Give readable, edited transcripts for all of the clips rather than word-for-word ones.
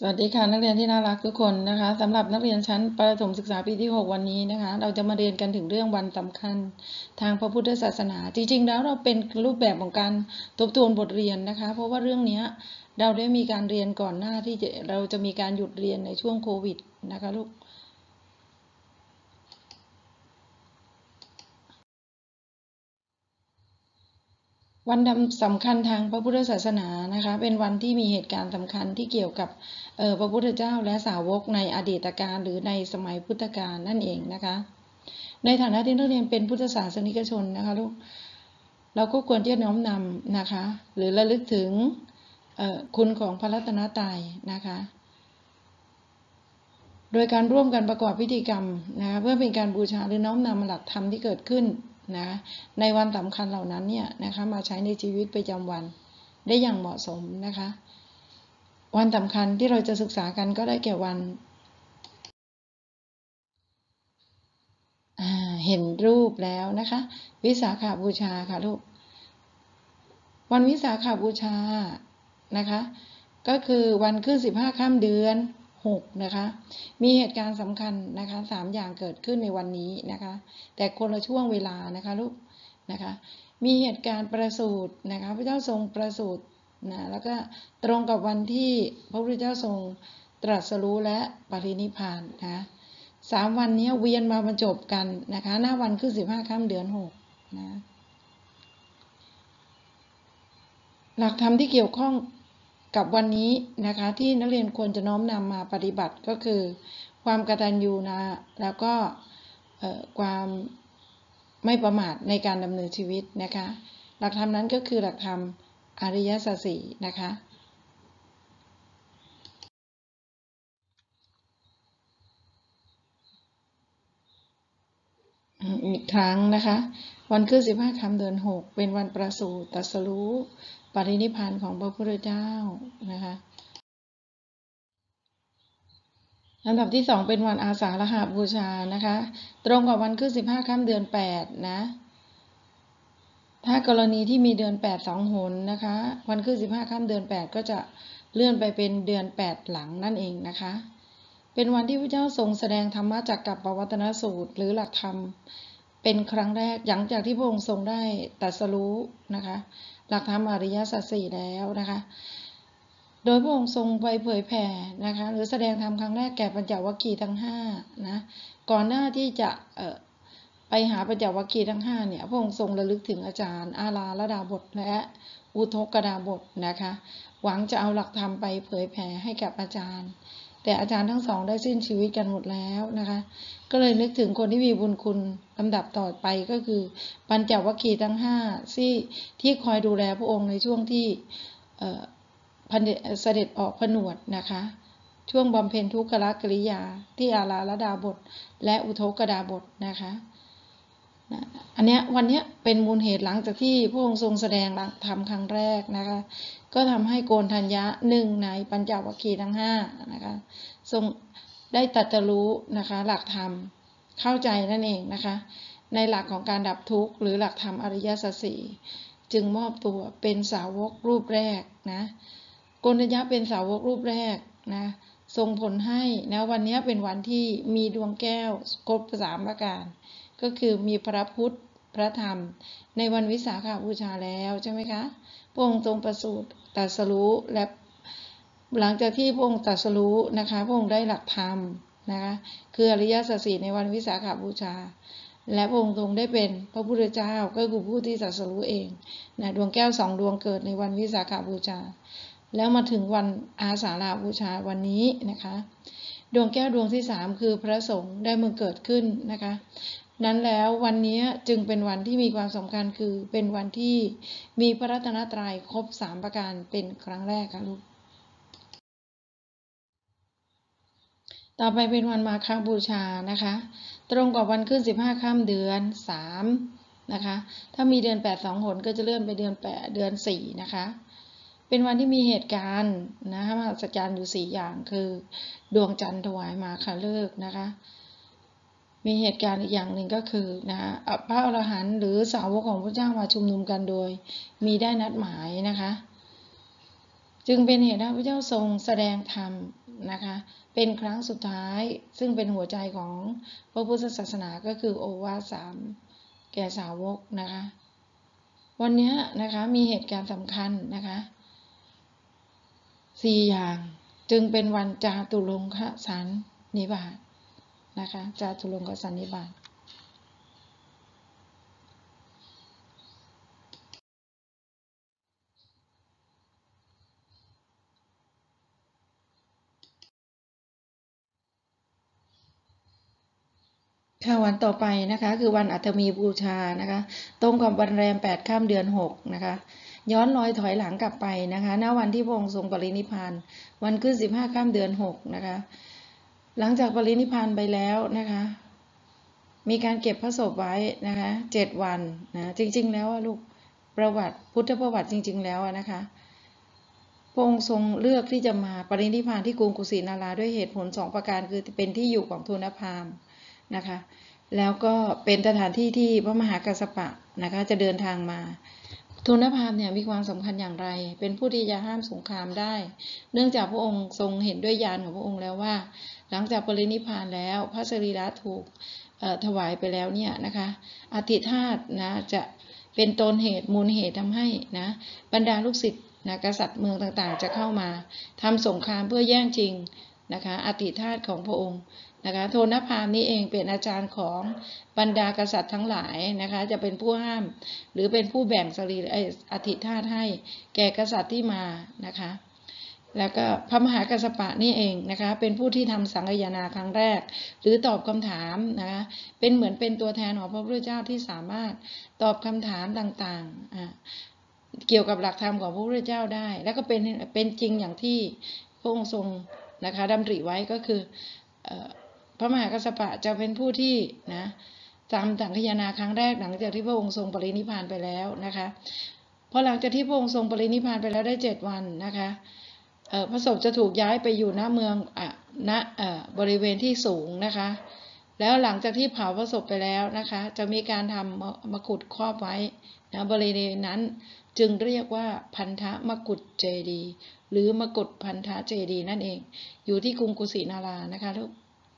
สวัสดีค่ะนักเรียนที่น่ารักทุกคนนะคะสำหรับนักเรียนชั้นประถมศึกษาปีที่6วันนี้นะคะเราจะมาเรียนกันถึงเรื่องวันสำคัญทางพระพุทธศาสนาจริงๆแล้วเราเป็นรูปแบบของการทบทวนบทเรียนนะคะเพราะว่าเรื่องนี้เราได้มีการเรียนก่อนหน้าที่เราจะมีการหยุดเรียนในช่วงโควิดนะคะลูกวันสำคัญทางพระพุทธศาสนานะคะเป็นวันที่มีเหตุการณ์สำคัญที่เกี่ยวกับพระพุทธเจ้าและสาวกในอดีตการหรือในสมัยพุทธกาลนั่นเองนะคะในฐานะที่นักเรียนเป็นพุทธศาสนิกชนนะคะลูกเราก็ควรที่จะน้อมนำนะคะหรือระลึกถึงคุณของพระรัตนตรัยนะคะโดยการร่วมกันประกอบพิธีกรรมนะคะเพื่อเป็นการบูชาหรือน้อมนำหลักธรรมที่เกิดขึ้นนะในวันสำคัญเหล่านั้นเนี่ยนะคะมาใช้ในชีวิตประจำวันได้อย่างเหมาะสมนะคะวันสำคัญที่เราจะศึกษากันก็ได้แก่วันเห็นรูปแล้วนะคะวิสาขบูชาค่ะลูกวันวิสาขบูชานะคะก็คือวันขึ้น15ค่ำเดือน6นะคะมีเหตุการณ์สำคัญนะคะ3อย่างเกิดขึ้นในวันนี้นะคะแต่คนละช่วงเวลานะคะลูกนะคะมีเหตุการณ์ประสูตินะคะพระเจ้าทรงประสูตินะแล้วก็ตรงกับวันที่พระพุทธเจ้าทรงตรัสรู้และปรินิพพานนะ3วันนี้เวียนมาบรรจบกันนะคะหน้าวันขึ้น15ค่ำเดือน6นะหลักธรรมที่เกี่ยวข้องกับวันนี้นะคะที่นักเรียนควรจะน้อมนำมาปฏิบัติก็คือความกตัญญูนะแล้วก็ความไม่ประมาทในการดำเนินชีวิตนะคะหลักธรรมนั้นก็คือหลักธรรมอริยสัจสี่นะคะอีกครั้งนะคะวันขึ้น15ค่ำเดือน6เป็นวันประสูติตรัสรู้ปรินิพพานของพระพุทธเจ้านะคะลำดับที่2เป็นวันอาสาฬหบูชานะคะตรงกับวันขึ้น15ค่ำเดือน8นะถ้ากรณีที่มีเดือน8 2หนนะคะวันขึ้น15ค่ำเดือน8ก็จะเลื่อนไปเป็นเดือน8หลังนั่นเองนะคะเป็นวันที่พระเจ้าทรงแสดงธรรมจักรปวัตนสูตรหรือหลักธรรมเป็นครั้งแรกหลังจากที่พระองค์ทรงได้ตรัสรู้นะคะหลักธรรมอริยสัจสี่แล้วนะคะโดยพระองค์ทรงไปเผยแผ่นะคะหรือแสดงธรรมครั้งแรกแก่ปัญจวัคคีย์ทั้ง5นะก่อนหน้าที่จะไปหาปัญจวัคคีย์ทั้ง5เนี่ยพระองค์ทรงระลึกถึงอาจารย์อาลาลดาบทและอุทกดาบทนะคะหวังจะเอาหลักธรรมไปเผยแผ่ให้กับอาจารย์แต่อาจารย์ทั้งสองได้สิ้นชีวิตกันหมดแล้วนะคะก็เลยนึกถึงคนที่มีบุญคุณลำดับต่อไปก็คือปัญจวัคคีย์ทั้ง5ที่คอยดูแลพระองค์ในช่วงที่เสด็จออกผนวดนะคะช่วงบำเพ็ญทุกขกิริยาที่อาลาลดาบทและอุทกดาบทนะคะอันนี้วันนี้เป็นมูลเหตุหลังจากที่พระองค์ทรงแสดงธรรมครั้งแรกนะคะก็ทำให้โกณฑัญญะ1ในปัญจวัคคีย์ทั้ง5นะคะทรงได้ตรัสรู้นะคะหลักธรรมเข้าใจนั่นเองนะคะในหลักของการดับทุกข์หรือหลักธรรมอริยสัจสี่จึงมอบตัวเป็นสาวกรูปแรกนะโกณฑัญญะเป็นสาวกรูปแรกนะส่งผลให้นะวันนี้เป็นวันที่มีดวงแก้วครบ3ประการก็คือมีพระพุทธพระธรรมในวันวิสาขบูชาแล้วใช่ไหมคะพระองค์ทรงประสูติตรัสรู้และหลังจากที่พระองค์ตรัสรู้นะคะพระองค์ได้หลักธรรมนะคะคืออริยสัจสี่ในวันวิสาขบูชาและพระองค์ทรงได้เป็นพระพุทธเจ้าก็คือผู้ที่ตรัสรู้เองนะดวงแก้ว2ดวงเกิดในวันวิสาขบูชาแล้วมาถึงวันอาสาฬหบูชาวันนี้นะคะดวงแก้วดวงที่3คือพระสงฆ์ได้มาเกิดขึ้นนะคะนั้นแล้ววันนี้จึงเป็นวันที่มีความสำคัญคือเป็นวันที่มีพระรัตนตรัยครบ3ประการเป็นครั้งแรกค่ะลูกต่อไปเป็นวันมาฆบูชานะคะตรงกับวันขึ้น15ค่ำเดือน3นะคะถ้ามีเดือน8 2หนก็จะเลื่อนไปเดือน8เดือน4นะคะเป็นวันที่มีเหตุการณ์นะคะมหัศจรรย์อยู่4อย่างคือดวงจันทร์ถวายมาฆฤกษ์นะคะมีเหตุการณ์อีกอย่างหนึ่งก็คือนะคะพระอรหันต์หรือสาวกของพระเจ้ามาชุมนุมกันโดยมีได้นัดหมายนะคะจึงเป็นเหตุให้พระเจ้าทรงแสดงธรรมนะคะเป็นครั้งสุดท้ายซึ่งเป็นหัวใจของพระพุทธศาสนาก็คือโอวาท3แก่สาวกนะคะวันนี้นะคะมีเหตุการณ์สำคัญนะคะ4อย่างจึงเป็นวันจาตุรงคสันนิบาตนะคะจาตุรงคสันนิบาตค่ะวันต่อไปนะคะคือวันอัฐมีบูชานะคะตรงกับวันแรม8ค่ำเดือน6นะคะย้อนรอยถอยหลังกลับไปนะคะณวันที่พระองค์ทรงปรินิพพานวันขึ้น15ค่ำเดือน6นะคะหลังจากปรินิพพานไปแล้วนะคะมีการเก็บพระศพไว้นะคะ7วันนะจริงๆแล้วลูกประวัติพุทธประวัติจริงๆแล้วนะคะพระองค์ทรงเลือกที่จะมาปรินิพพานที่กรุงกุสินาราด้วยเหตุผล2ประการคือเป็นที่อยู่ของทูลพราหมณ์นะคะแล้วก็เป็นสถานที่ที่พระมหากัสสปะนะคะจะเดินทางมาทูลพราหมณ์เนี่ยมีความสำคัญอย่างไรเป็นผู้ที่จะห้ามสงครามได้เนื่องจากพระองค์ทรงเห็นด้วยญาณของพระองค์แล้วว่าหลังจากปรินิพพานแล้วพระสรีระถูกถวายไปแล้วเนี่ยนะคะอธิธาตุนะจะเป็นต้นเหตุมูลเหตุทำให้นะบรรดาลูกศิษย์นะกษัตริย์เมืองต่างๆจะเข้ามาทำสงครามเพื่อแย่งชิงนะคะอธิธาตุของพระองค์นะคะโทนพราหมณ์นี้เองเป็นอาจารย์ของบรรดากษัตริย์ทั้งหลายนะคะจะเป็นผู้ห้ามหรือเป็นผู้แบ่งสรีอธิธาตุให้แก่กษัตริย์ที่มานะคะแล้วก็พระมหากัสสปะนี่เองนะคะเป็นผู้ที่ทำสังฆยนาครั้งแรกหรือตอบคำถามนะคะเป็นเหมือนเป็นตัวแทนของพระพุทธเจ้าที่สามารถตอบคำถามต่างๆเกี่ยวกับหลักธรรมของพระพุทธเจ้าได้แล้วก็เป็นจริงอย่างที่พระองค์ทรงนะคะดำริไว้ก็คือพระมหากัสสปะจะเป็นผู้ที่นะจำสังฆยนาครั้งแรกหลังจากที่พระองค์ทรงปรินิพพานไปแล้วนะคะพอหลังจากที่พระองค์ทรงปรินิพพานไปแล้วได้7วันนะคะพระศพจะถูกย้ายไปอยู่ณเมืองณบริเวณที่สูงนะคะแล้วหลังจากที่เผาพระศพไปแล้วนะคะจะมีการทำมกุฎครอบไว้นะบริเวณนั้นจึงเรียกว่าพันธมกุฎเจดีย์หรือมกุฎพันธเจดีย์นั่นเองอยู่ที่กรุงกุสินารานะคะทุก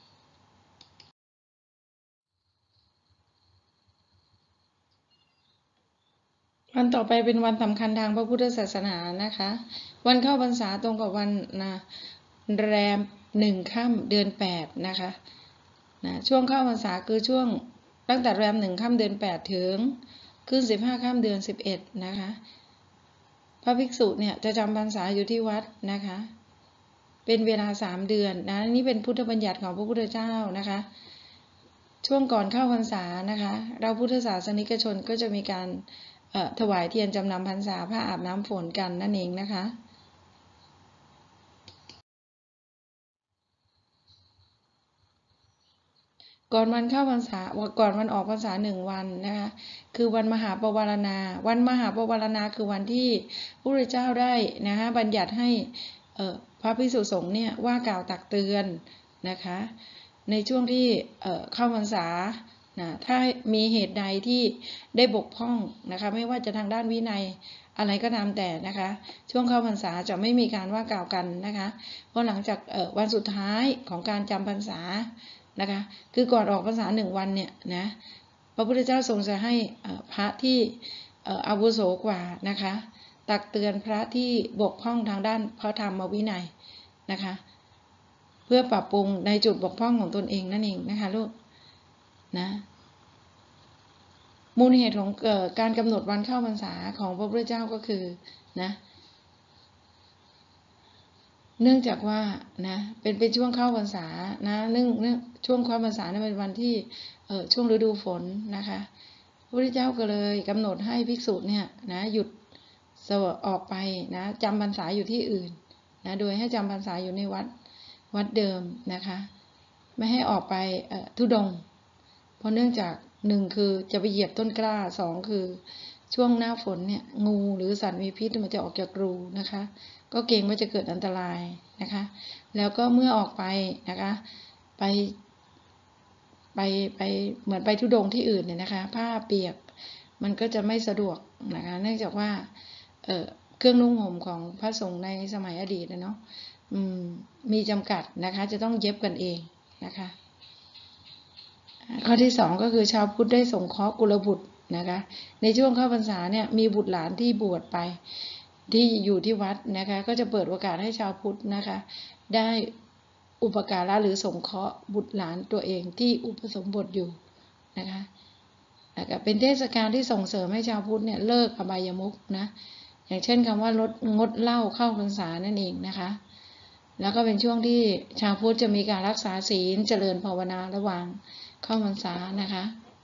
วันต่อไปเป็นวันสำคัญทางพระพุทธศาสนานะคะวันเข้าพรรษาตรงกับวันแรม1ค่ำเดือน8นะคะช่วงเข้าพรรษาคือช่วงตั้งแต่แรม1ค่ำเดือน8ถึงขึ้น15ค่ำเดือน11นะคะพระภิกษุเนี่ยจะจำพรรษาอยู่ที่วัดนะคะเป็นเวลา3เดือนนะนี่เป็นพุทธบัญญัติของพระพุทธเจ้านะคะช่วงก่อนเข้าพรรษานะคะเราพุทธศาสนิกชนก็จะมีการถวายเทียนจำนำพรรษาผ้าอาบน้ำฝนกันนั่นเองนะคะก่อนวันเข้าพรรษาก่อนวันออกพรรษา1วันนะคะคือวันมหาปวารณาวันมหาปวารณาคือวันที่พระพุทธเจ้าได้นะคะบัญญัติให้พระภิกษุสงฆ์เนี่ยว่ากล่าวตักเตือนนะคะในช่วงที่เข้าพรรษาถ้ามีเหตุใดที่ได้บกพร่องนะคะไม่ว่าจะทางด้านวินัยอะไรก็ตามแต่นะคะช่วงเข้าพรรษาจะไม่มีการว่ากล่าวกันนะคะเพราะหลังจากวันสุดท้ายของการจำพรรษานะคะคือก่อนออกพรรษา1วันเนี่ยนะพระพุทธเจ้าทรงจะให้พระที่อาวุโสกว่านะคะตักเตือนพระที่บกพร่องทางด้านพระธรรมวินัยนะคะเพื่อปรับปรุงในจุดบกพร่องของตนเองนั่นเองนะคะลูกนะมูลเหตุของการกำหนดวันเข้าพรรษาของพระพุทธเจ้าก็คือนะเนื่องจากว่านะเป็นช่วงเข้าพรรษานะเนื่องช่วงเข้าพรรษาเป็นวันที่ช่วงฤดูฝนนะคะพระพุทธเจ้าก็เลยกำหนดให้ภิกษุเนี่ยนะหยุดออกไปนะจำพรรษาอยู่ที่อื่นนะโดยให้จำพรรษาอยู่ในวัดเดิมนะคะไม่ให้ออกไปธุดงค์เพราะเนื่องจาก1คือจะไปเหยียบต้นกล้า2คือช่วงหน้าฝนเนี่ยงูหรือสัตว์มีพิษมันจะออกจากรูนะคะก็เกรงว่าจะเกิดอันตรายนะคะแล้วก็เมื่อออกไปนะคะไปเหมือนไปธุดงค์ที่อื่นเนี่ยนะคะผ้าเปียกมันก็จะไม่สะดวกนะคะเนื่องจากว่าเครื่องนุ่งห่มของพระสงฆ์ในสมัยอดีตนะเนาะมีจำกัดนะคะจะต้องเย็บกันเองนะคะข้อที่สองก็คือชาวพุทธได้สงเคราะห์กุลบุตรนะคะในช่วงเข้าพรรษาเนี่ยมีบุตรหลานที่บวชไปที่อยู่ที่วัดนะคะก็จะเปิดโอกาสให้ชาวพุทธนะคะได้อุปการะหรือสงเคราะห์บุตรหลานตัวเองที่อุปสมบทอยู่นะคะเป็นเทศกาลที่ส่งเสริมให้ชาวพุทธเนี่ยเลิกอบายมุขนะอย่างเช่นคำว่างดเหล้าเข้าพรรษานั่นเองนะคะแล้วก็เป็นช่วงที่ชาวพุทธจะมีการรักษาศีลเจริญภาวนาระหว่างเข้าพรรษานะคะ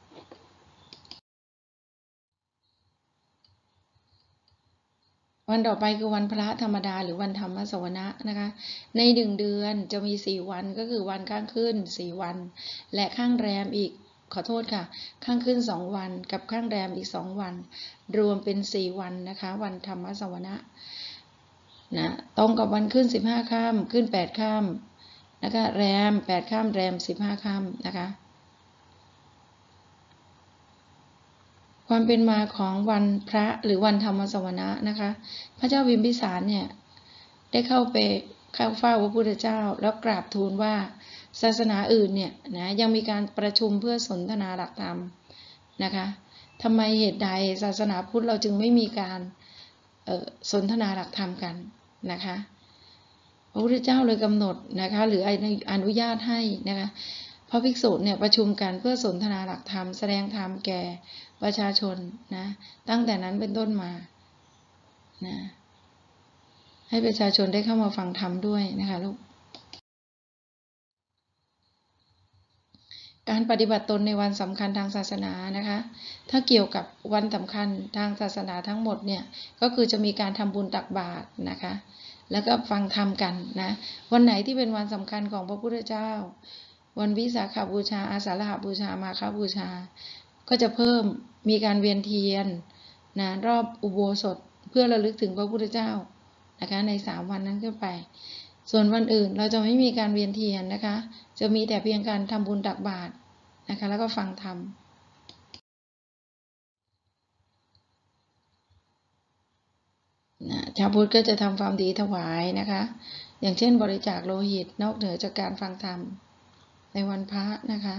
วันต่อไปคือวันพระธรรมดาหรือวันธรรมสวนะนะคะใน1 เดือนจะมี4 วันก็คือวันข้างขึ้น4 วันและข้างแรมอีกขอโทษค่ะข้างขึ้น2 วันกับข้างแรมอีก2 วันรวมเป็น4 วันนะคะวันธรรมสวนะนะตรงกับวันขึ้น15 ค่ำขึ้น8 ค่ำนะคะแรม8 ค่ำแรม15 ค่ำนะคะความเป็นมาของวันพระหรือวันธรรมสวนะนะคะพระเจ้าพิมพิสารเนี่ยได้เข้าเฝ้าพระพุทธเจ้าแล้วกราบทูลว่าศาสนาอื่นเนี่ยนะยังมีการประชุมเพื่อสนทนาหลักธรรมนะคะทำไมเหตุใดศาสนาพุทธเราจึงไม่มีการสนทนาหลักธรรมกันนะคะพระพุทธเจ้าเลยกำหนดนะคะหรืออนุญาตให้นะคะพระภิกษุเนี่ยประชุมกันเพื่อสนทนาหลักธรรมแสดงธรรมแก่ประชาชนนะตั้งแต่นั้นเป็นต้นมานะให้ประชาชนได้เข้ามาฟังธรรมด้วยนะคะลูกการปฏิบัติตนในวันสำคัญทางศาสนานะคะถ้าเกี่ยวกับวันสำคัญทางศาสนาทั้งหมดเนี่ยก็คือจะมีการทำบุญตักบาตรนะคะแล้วก็ฟังธรรมกันนะวันไหนที่เป็นวันสำคัญของพระพุทธเจ้าวันวิสาขบูชาอาสาฬหบูชามาฆบูชาก็จะเพิ่มมีการเวียนเทียนนะรอบอุโบสถเพื่อระลึกถึงพระพุทธเจ้านะคะใน3 วันนั้นขึ้นไปส่วนวันอื่นเราจะไม่มีการเวียนเทียนนะคะจะมีแต่เพียงการทำบุญตักบาตรนะคะแล้วก็ฟังธรรมชาวพุทธก็จะทำความดีถวายนะคะอย่างเช่นบริจาคโลหิตนอกเหนือจากการฟังธรรมในวันพระนะคะ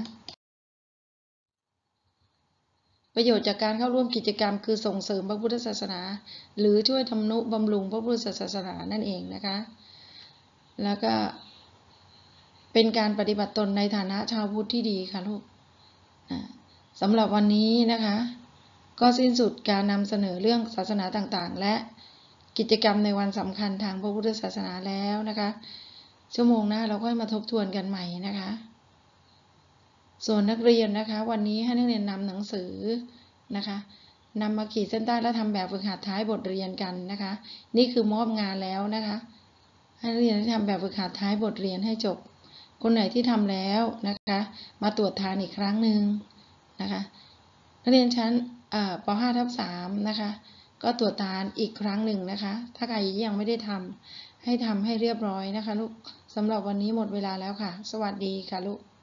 ประโยชน์จากการเข้าร่วมกิจกรรมคือส่งเสริมพระพุทธศาสนาหรือช่วยทำนุบำรุงพระพุทธศาสนานั่นเองนะคะแล้วก็เป็นการปฏิบัติตนในฐานะชาวพุทธที่ดีค่ะลูกสำหรับวันนี้นะคะก็สิ้นสุดการนำเสนอเรื่องศาสนาต่างๆและกิจกรรมในวันสำคัญทางพระพุทธศาสนาแล้วนะคะชั่วโมงหน้าเราค่อยมาทบทวนกันใหม่นะคะส่วนนักเรียนนะคะวันนี้ให้นักเรียนนำหนังสือนะคะนำมาขีดเส้นใต้และทำแบบฝึกหัดท้ายบทเรียนกันนะคะนี่คือมอบงานแล้วนะคะให้นักเรียนทำแบบฝึกหัดท้ายบทเรียนให้จบคนไหนที่ทำแล้วนะคะมาตรวจทานอีกครั้งหนึ่งนะคะนักเรียนชั้นป.5/3 นะคะก็ตรวจทานอีกครั้งหนึ่งนะคะถ้าใครยังไม่ได้ทำให้เรียบร้อยนะคะลูกสำหรับวันนี้หมดเวลาแล้วค่ะสวัสดีค่ะลูก